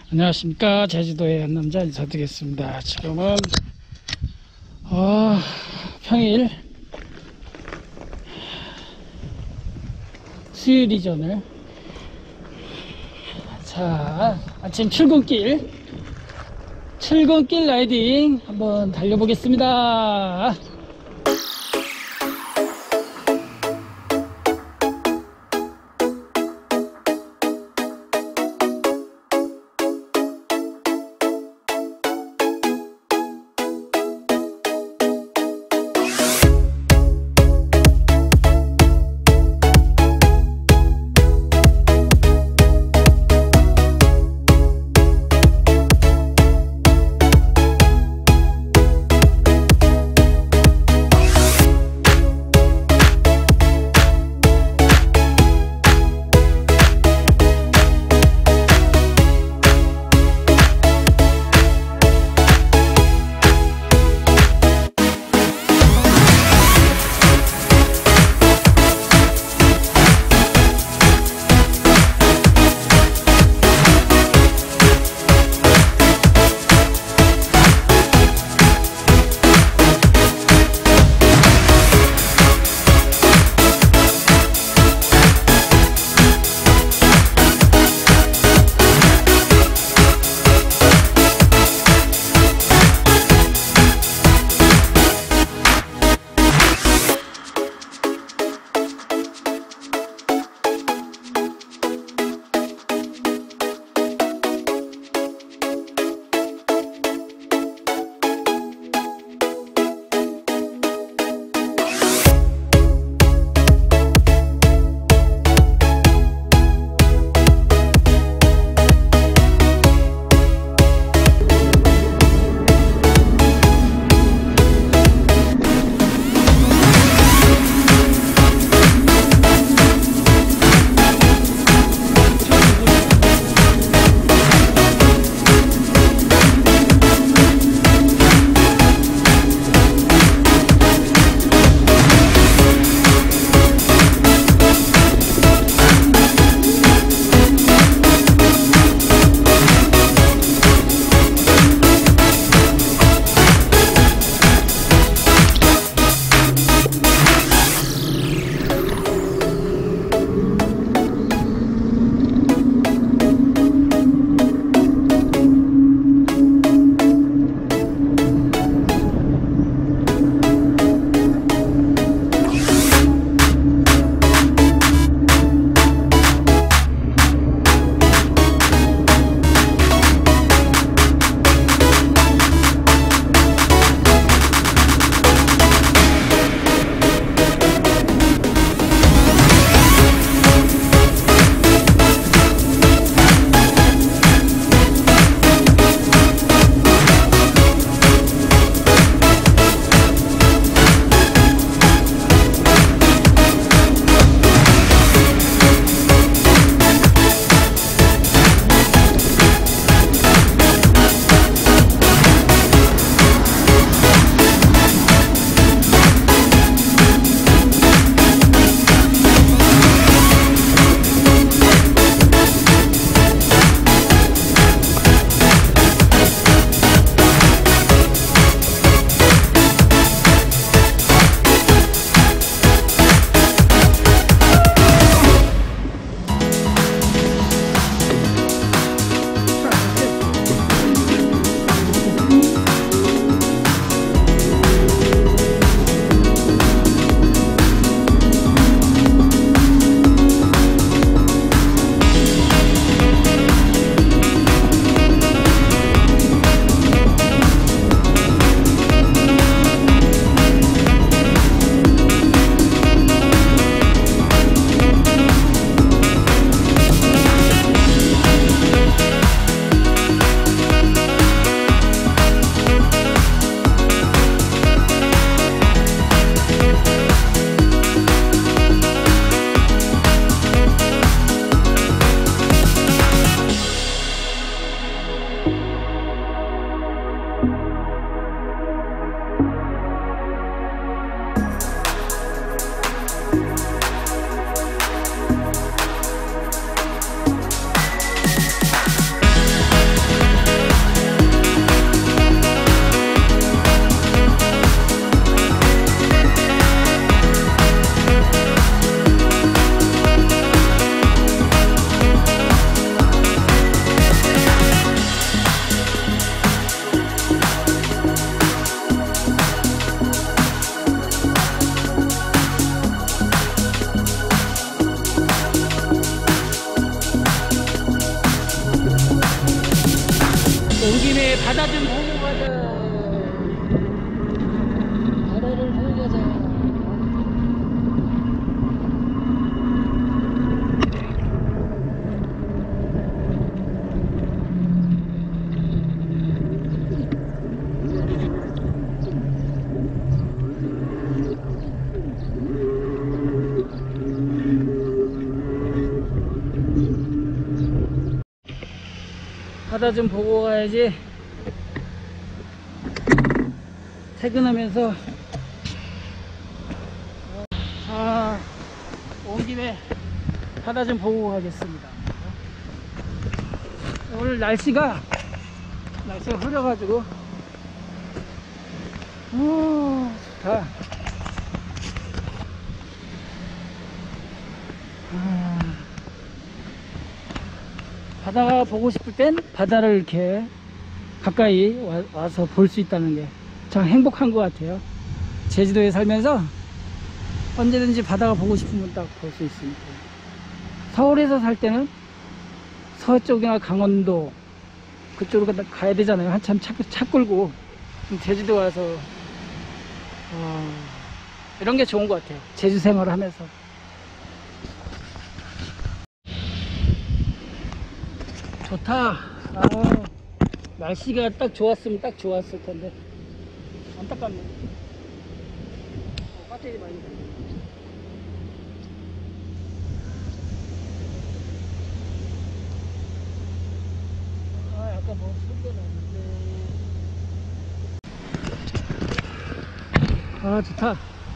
안녕하십니까. 제주도의 한남자 인사드리겠습니다. 지금은 평일 수요일 이전을 아침 출근길 라이딩 한번 달려보겠습니다. 바다 좀 보고 가자. 바다를 보고 가자. 바다 좀 보고 가야지. 퇴근하면서 온 김에 바다 좀 보고 가겠습니다. 오늘 날씨가 흐려가지고 좋다. 바다 보고 싶을 땐 바다를 이렇게 가까이 와서 볼 수 있다는 게 참 행복한 것 같아요. 제주도에 살면서 언제든지 바다가 보고 싶으면 딱 볼 수 있으니까. 서울에서 살 때는 서쪽이나 강원도 그쪽으로 가야 되잖아요. 한참 차 끌고. 제주도 와서 이런 게 좋은 것 같아요. 제주 생활을 하면서. 좋다. 날씨가 딱 좋았으면 딱 좋았을 텐데. 안타깝네. 배터리 많이 돼. 아까 뭐 소리가 나는데. 좋다.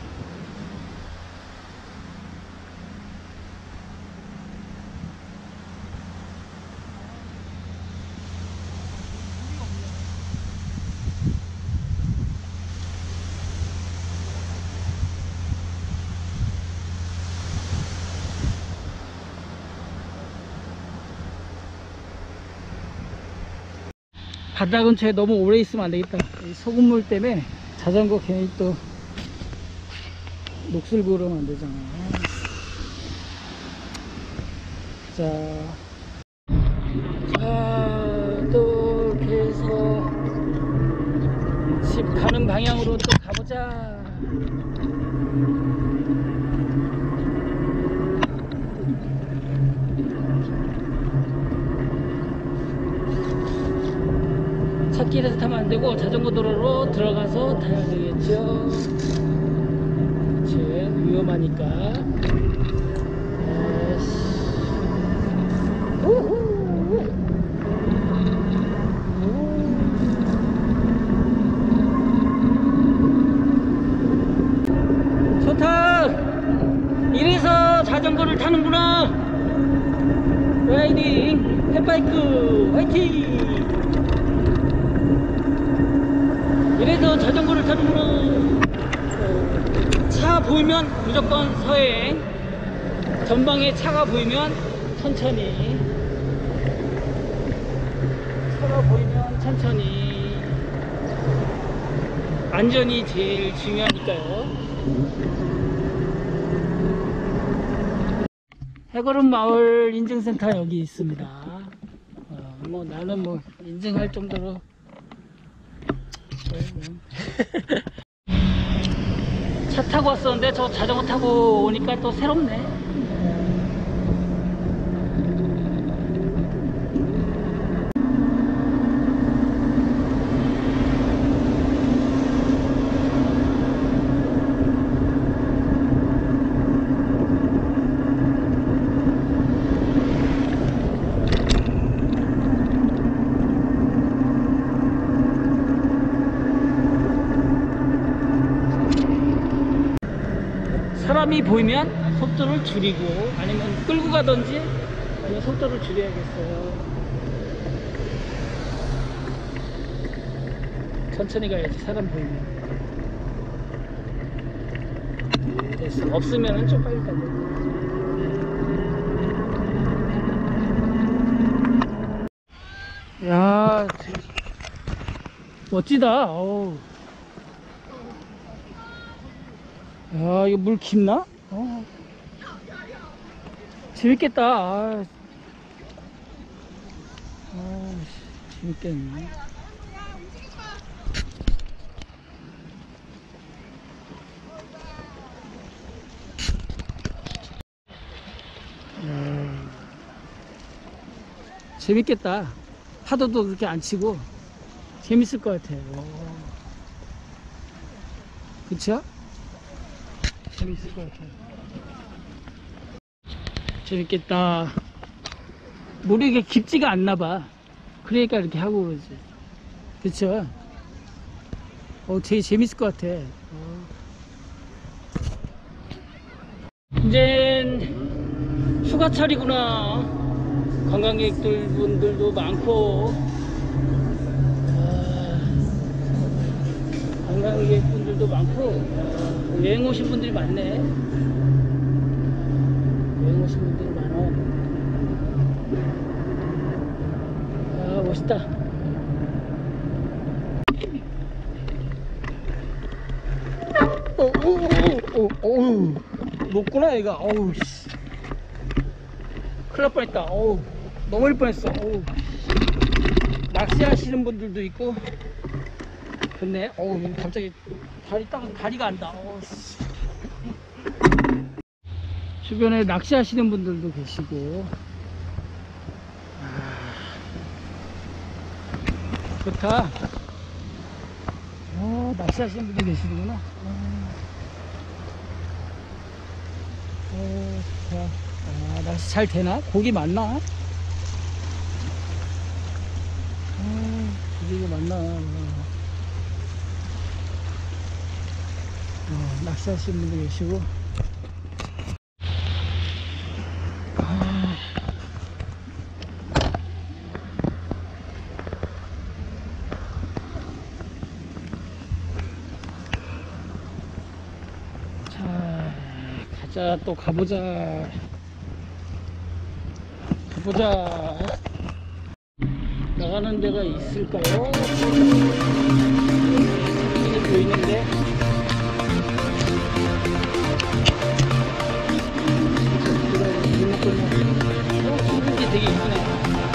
바다 근처에 너무 오래 있으면 안 되겠다. 이 소금물 때문에 자전거 괜히 또 녹슬고 그러면 안 되잖아. 자, 또 이렇게 해서 집 가는 방향으로 또 가보자. 찻길에서 타면 안 되고 자전거 도로로 들어가서 타야 되겠죠. 그치, 위험하니까. 좋다. 이래서 자전거를 타는구나. 라이딩 펫바이크 화이팅. 이래서 자전거를 타는구나. 차 보이면 무조건 서행. 전방에 차가 보이면 천천히. 차가 보이면 천천히. 안전이 제일 중요하니까요. 해거름 마을 인증센터 여기 있습니다. 뭐 나는 뭐 인증할 정도로 차 타고 왔었는데 저 자전거 타고 오니까 또 새롭네. 사람이 보이면 속도를 줄이고 아니면 끌고 가든지 아니면 속도를 줄여야겠어요. 천천히 가야지 사람 보이면. 됐어. 없으면 좀 빨리 가야 돼. 야, 멋지다. 어우. 야, 이거 물 깊나? 재밌겠다. 재밌겠네. 재밌겠다. 파도도 그렇게 안 치고 재밌을 것 같아요. 그쵸? 재밌을 것 같아요. 재밌겠다. 물이 이게 깊지가 않나 봐. 그러니까 이렇게 하고 그러지. 그쵸? 되게 재밌을 것 같아. 이젠 휴가철이구나. 관광객들 분들도 많고, 관광객 분들도 많고, 여행 오신 분들이 많네. 여행 오신 분들이 많아. 멋있다. 높구나 얘가. 어우 씨, 큰일 날 뻔했다. 어우, 넘어질 뻔했어. 어우, 낚시하시는 분들도 있고 좋네. 어우, 갑자기 다리가 안다. 어우, 주변에 낚시하시는 분들도 계시고. 좋다. 낚시하시는 분들 계시는구나. 좋다. 낚시 잘 되나? 고기 많나? 고기가 많나? 낚시하시는 분들 계시고. 자, 또 가보자. 나가는 데가 있을까요? 이게 보이는데. 기분이 되게 이쁘네.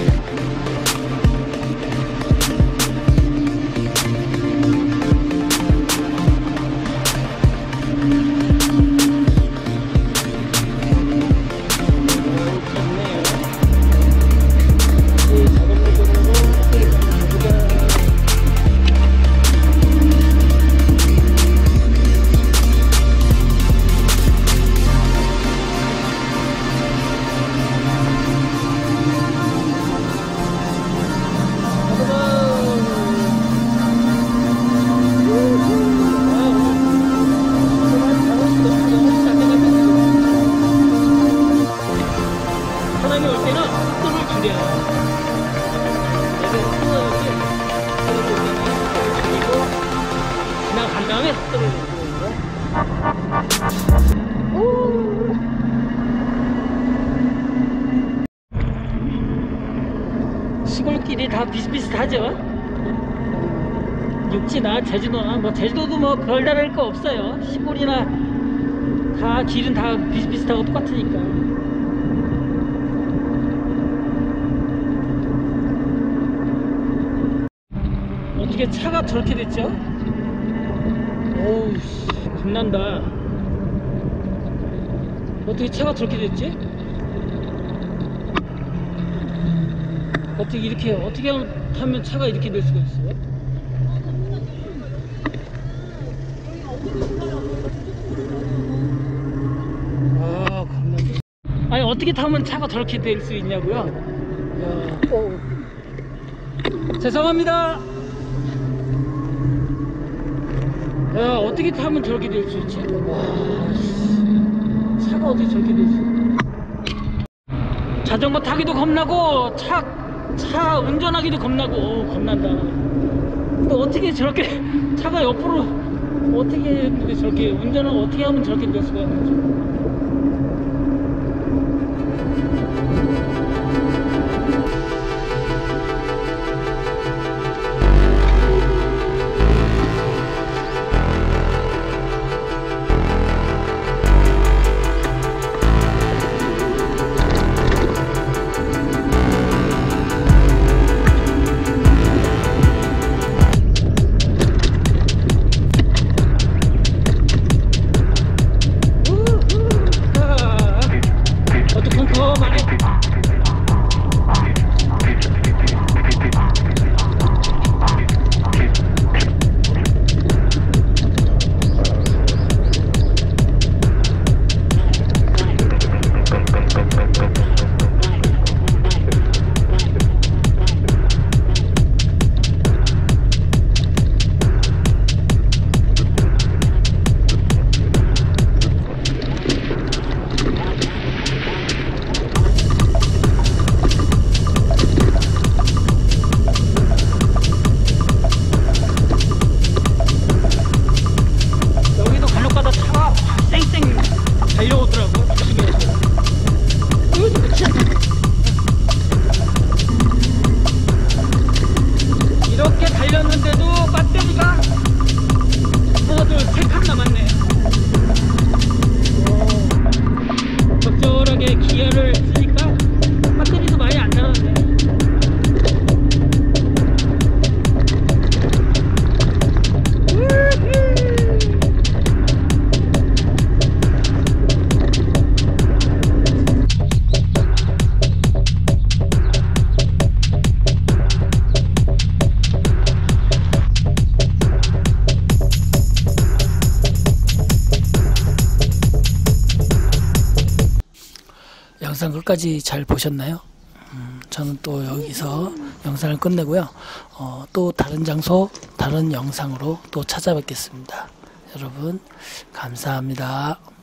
시골길이 다 비슷비슷하죠. 육지나 제주도나 제주도도 별다를 거 없어요. 시골이나 다 길은 다 비슷비슷하고 똑같으니까. 어떻게 차가 저렇게 됐죠? 어우, 겁난다. 어떻게 차가 저렇게 됐지? 어떻게 하면 차가 이렇게 될 수가 있어요? 겁난다. 아니, 어떻게 타면 차가 저렇게 될 수 있냐고요? 야, 죄송합니다. 야, 어떻게 타면 저렇게 될 수 있지? 와, 차가 어떻게 저렇게 될 수 있지? 자전거 타기도 겁나고 차 운전하기도 겁나고. 겁난다. 근데 어떻게 저렇게 차가 옆으로 어떻게 저렇게 운전을 어떻게 하면 저렇게 될 수가 있는 거죠? 영상 끝까지 잘 보셨나요? 저는 또 여기서 영상을 끝내고요. 또 다른 장소, 다른 영상으로 또 찾아뵙겠습니다. 여러분, 감사합니다.